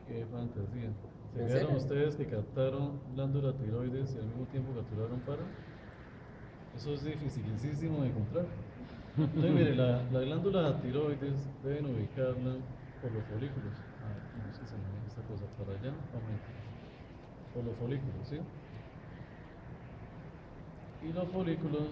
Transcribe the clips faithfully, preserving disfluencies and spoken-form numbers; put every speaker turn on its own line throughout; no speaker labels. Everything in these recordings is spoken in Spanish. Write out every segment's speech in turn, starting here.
Qué fantasía. ¿Se
¿En
fijaron
serio?
ustedes que captaron glándula tiroides y al mismo tiempo capturaron para? Eso es dificilísimo de encontrar. Entonces, mire, la, la glándula tiroides deben ubicarla por los folículos. Ah, no sé si se me ve esta cosa para allá. Vamos, por los folículos, ¿sí? Y los folículos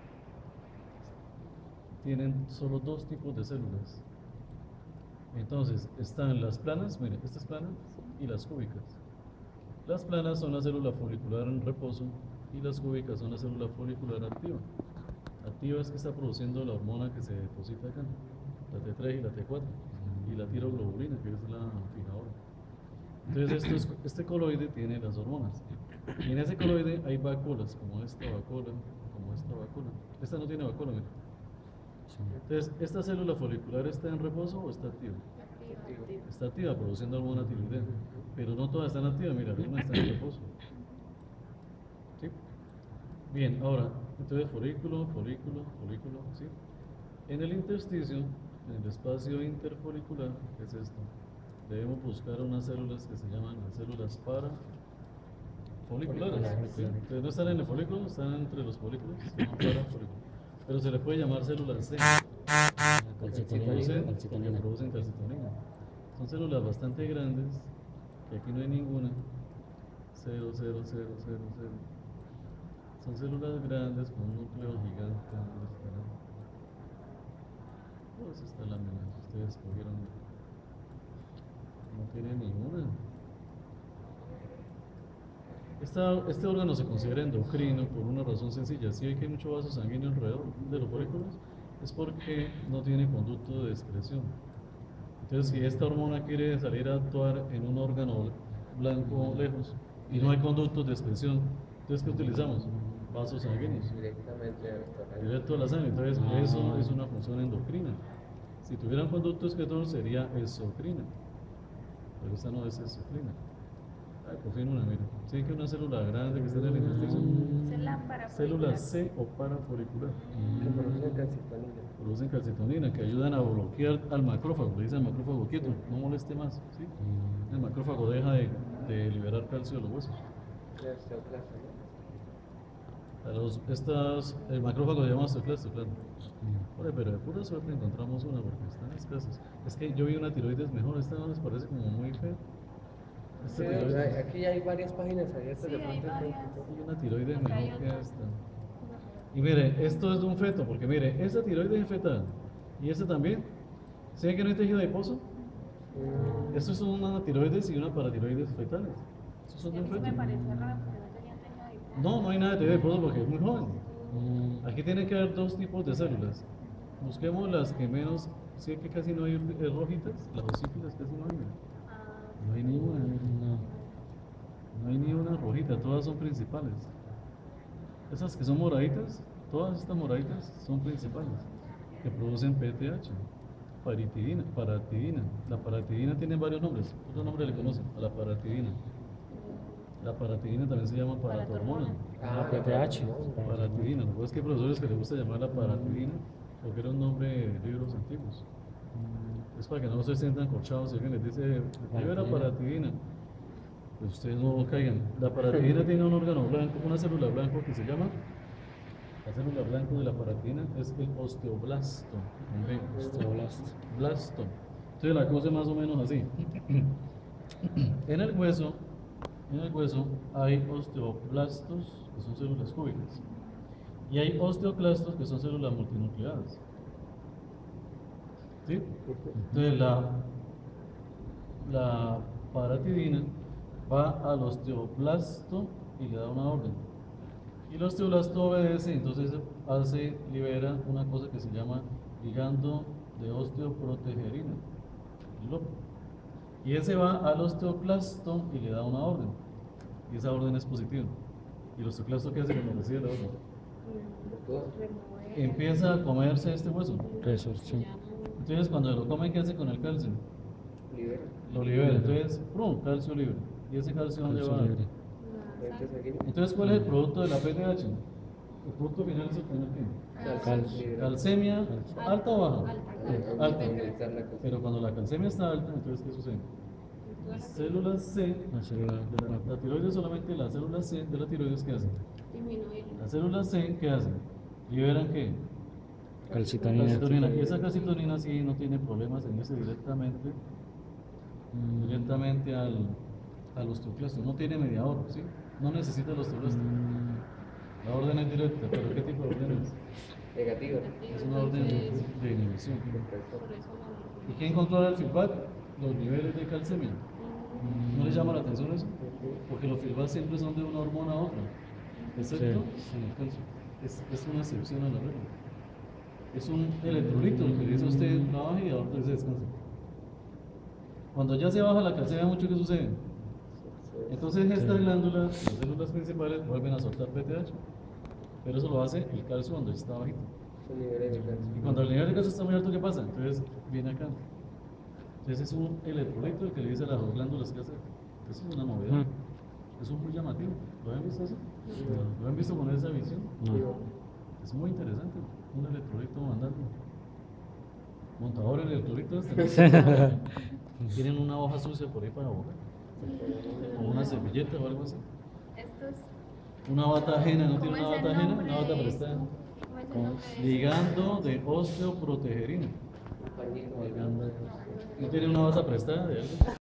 tienen solo dos tipos de células. Entonces, están las planas, miren, esta es plana, y las cúbicas. Las planas son la célula folicular en reposo y las cúbicas son la célula folicular activa. Activa es que está produciendo la hormona que se deposita acá, la T tres y la T cuatro, y la tiroglobulina, que es la fijadora. Entonces, esto es, este coloide tiene las hormonas. Y en ese coloide hay vacuolas, como esta vacuola, como esta vacuola. Esta no tiene vacuola, mira. Entonces, ¿esta célula folicular está en reposo o está activa?
Activo.
Está activa, produciendo hormona tiroidea. Pero no todas están activas, mira, una está en reposo. ¿Sí? Bien, ahora, entonces folículo, folículo, folículo, ¿sí? En el intersticio, en el espacio interfolicular, que es esto, debemos buscar unas células que se llaman las células parafoliculares. ¿Sí? Entonces no están en el folículo, están entre los folículos, se llaman parafolículos. Pero se le puede llamar células C, porque producen, porque producen calcitonina. Son células bastante grandes, que aquí no hay ninguna, cero, cero, cero, cero, cero. Son células grandes con un núcleo gigante. Pues esta lámina, si ustedes cogieron, no tiene ninguna. Esta, este órgano se considera endocrino por una razón sencilla. Si hay que hay mucho vaso sanguíneo alrededor de los folículos, es porque no tiene conducto de excreción. Entonces, si esta hormona quiere salir a actuar en un órgano blanco lejos y no hay conductos de excreción, entonces, ¿qué utilizamos? Vasos sanguíneos.
Directamente al torrente.
Directo a la sangre. Entonces, eso es una función endocrina. Si tuviera un conducto excretor, sería exocrina. Pero esta no es exocrina. Ay, por fin una, mira. Sí, que una célula grande que está en el intestino. Célula C o parafolicular.
Que producen calcitonina.
Producen calcitonina, que ayudan a bloquear al macrófago. Le dicen al macrófago quieto, no moleste más. ¿Sí? El macrófago deja de, de liberar calcio de los huesos.
La osteoclasta, ¿no?
A los, estas, el macrófago se llama osteoclasto, claro. Oye, pero de pura suerte encontramos una porque están escasas. Es que yo vi una tiroides mejor, esta no les parece como muy fea.
Sí,
Esta
hay-
tiroides,
aquí hay varias páginas abiertas
Sí,
de
hay
pronto.
varias.
hay una tiroides
Acá hay
mejor que
otra.
esta. Y mire, esto es de un feto, porque mire, esta tiroides es fetal y esta también. ¿Saben que no hay tejido adiposo?
Mm,
Estos son una tiroides y una paratiroides fetales. Estos son
Sí,
de
a
un
mí se
feto.
me pareció raro porque no tenía tejido adiposo.
No, no hay nada de tejido adiposo porque es muy joven. Aquí tiene que haber dos tipos de células. Busquemos las que menos, sí que casi no hay eh, rojitas, las osífilas casi no hay. mira.
Ah,
No hay ni una, no. No hay ni una rojita, todas son principales. Esas que son moraditas, todas estas moraditas son principales, que producen P T H, paritidina, paratidina. La paratidina tiene varios nombres, otro nombre le conocen, a la paratidina. La paratidina también se llama paratormona.
Ah,
P T H.
Paratidina, lo que es que hay profesores que les gusta llamarla paratidina porque era un nombre de libros antiguos. Es para que no se sientan corchados si alguien les dice, yo era paratidina. Pues ustedes no caigan. La paratidina tiene un órgano blanco, una célula blanco que se llama, la célula blanco de la paratidina es el osteoblasto. con B,
Osteoblasto.
Blasto. Entonces la cosa es más o menos así. En el hueso, en el hueso hay osteoblastos, que son células cúbicas, y hay osteoclastos, que son células multinucleadas. ¿Sí? Entonces la, la paratidina va al osteoblasto y le da una orden. Y el osteoblasto obedece, entonces hace, libera una cosa que se llama ligando de osteoprotegerina, L O P. Y ese va al osteoclasto y le da una orden. Y esa orden es positiva. ¿Y el osteoclasto qué hace cuando recibe la orden? Empieza a comerse este hueso.
Resorción.
Entonces cuando lo come, ¿qué hace con el calcio?
libera.
Lo libera. Entonces, ¡prum! Calcio libre. ¿Y ese calcio dónde
Calcio
va?
libre.
Fuente sanguínea.
Entonces, ¿cuál es el producto de la P T H? El producto final es obtener qué?
Calcio.
Libera.
Calcemia, ¿alta o baja?
Alta.
Alta.
Aumentar la calcemia.
Pero cuando la calcemia está alta, entonces ¿qué sucede?
toda la
Célula C,
La célula.
de la, la tiroides, solamente la célula C de la tiroides, ¿qué hace?
disminuir.
La célula C, ¿qué hace? ¿Liberan qué?
Calcitonina.
Calcitonina. Y esa calcitonina sí no tiene problemas en irse directamente,
Mm.
directamente al, al osteoclasto. No tiene mediador, ¿sí? No necesita el osteoclasto.
Mm.
La orden es directa, pero ¿qué tipo de orden es?
Negativa.
Es una orden de,
Entonces,
de inhibición.
Perfecto.
por eso no.
¿Y quién controla el feedback? Los niveles de calcemia. ¿No les llama la atención eso? Porque los feedback siempre son de una hormona a otra, excepto en el calcio. Es, es una excepción a la regla. Es un electrolito el que le dice a usted trabaje y ahora se descansa. Cuando ya se baja la calcemia mucho, ¿qué sucede? Entonces estas
Sí.
glándulas, las células principales, vuelven a soltar P T H. Pero eso lo hace el calcio cuando está bajito.
Son niveles de calcio.
Y cuando el nivel de calcio está muy alto, ¿qué pasa? Entonces viene acá. Entonces es un electrolito el que le dice a las glándulas qué hacer. Eso es una novedad.
Mm.
Eso es muy llamativo. ¿Lo han visto eso? ¿Lo han visto con esa visión?
No.
Es muy interesante. Un electrolito mandando. Montador en electrolitos. tenemos. Tienen una hoja sucia por ahí para borrar. O una servilleta o algo así.
Esto es.
Una bata ajena, ¿no
¿Cómo
tiene una
es el
bata ajena?
nombre
Una bata
de
prestada.
esto? ¿Cómo es el
¿Cómo?
nombre de esto?
Ligando de osteoprotegerina.
Un pañito.
Ligando. ¿No tiene una bata prestada de algo?